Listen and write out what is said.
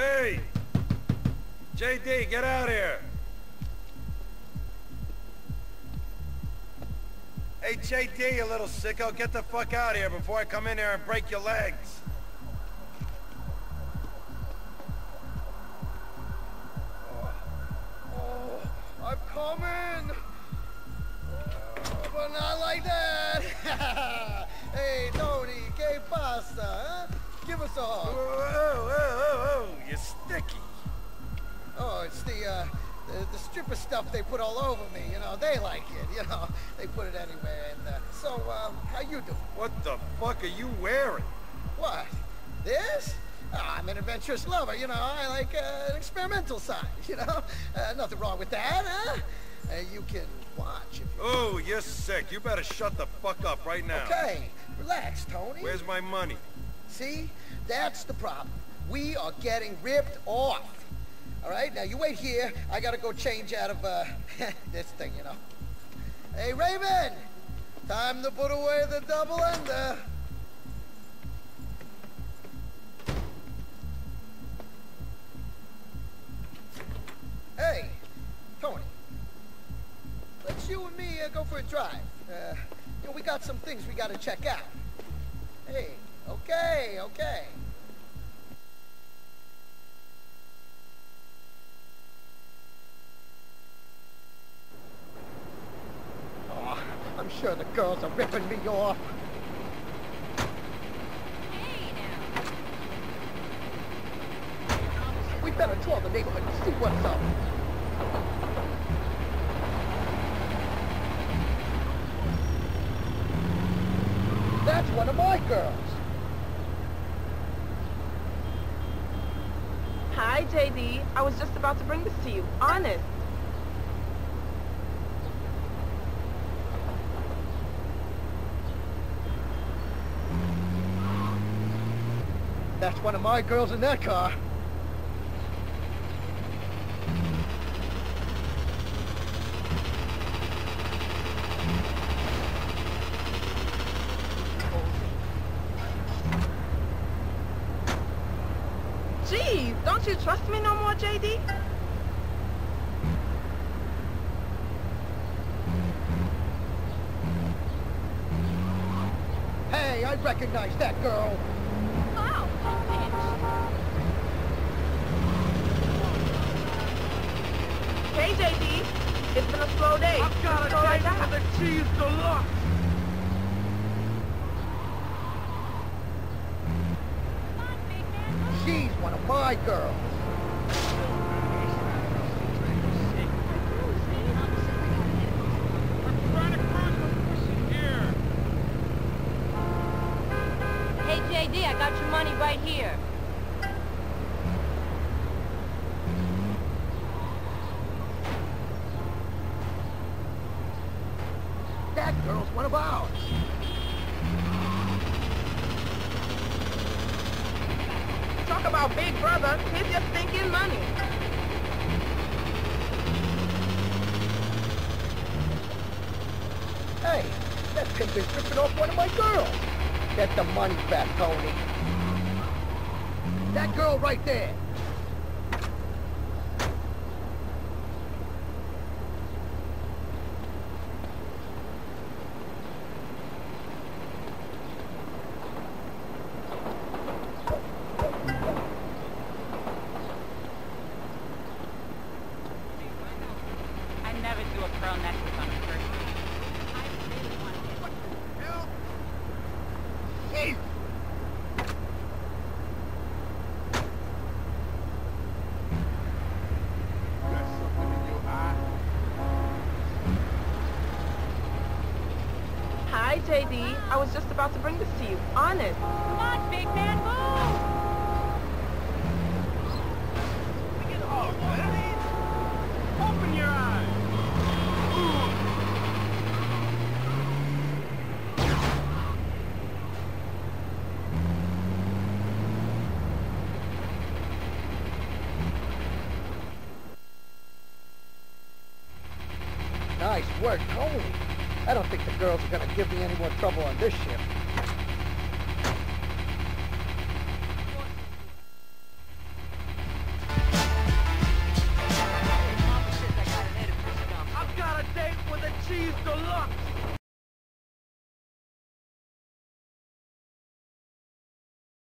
Hey! JD, get out here! Hey, JD, you little sicko, get the fuck out of here before I come in here and break your legs. Oh, I'm coming! Oh, but not like that! Hey, Tony, que pasa, huh? Give us a hug. Whoa, you're sticky. Oh, it's the stripper stuff they put all over me, you know, they like it, you know, they put it anywhere, and, so, how you doing? What the fuck are you wearing? What? This? Oh, I'm an adventurous lover, you know, I like, an experimental side, you know? Nothing wrong with that, huh? You can watch if you... Oh, you're sick. You better shut the fuck up right now. Okay, relax, Tony. Where's my money? See? That's the problem. We are getting ripped off. All right, now you wait here. I gotta go change out of, this thing, you know. Hey, Raven! Time to put away the double ender. Hey, Tony. Let's you and me go for a drive. You know, we got some things we gotta check out. Hey, okay. Oh, I'm sure the girls are ripping me off. Hey now. We better tour the neighborhood and see what's up. That's one of my girls. Hi, JD. I was just about to bring this to you. Honest. That's one of my girls in that car. Jeez, don't you trust me no more, JD? Hey, I recognize that girl. Wow, bitch. Hey, JD. It's been a slow day. I've got a Go right date back. for the cheese deluxe. Come on, big man. She's one of my girls. Hey, JD, I got your money right here. That girl's one of ours. Talk about big brother. Here's your stinking money. Hey, that pimp is ripping off one of my girls. Get the money back, Tony. That girl right there. I never do a pearl necklace on a first date. I really want it. Hey! Hi, JD. I was just about to bring this to you. Honest. Come on, big man, move! Open your eyes. Nice work, Tony. I don't think the girls are gonna give me any more trouble on this ship. your looks.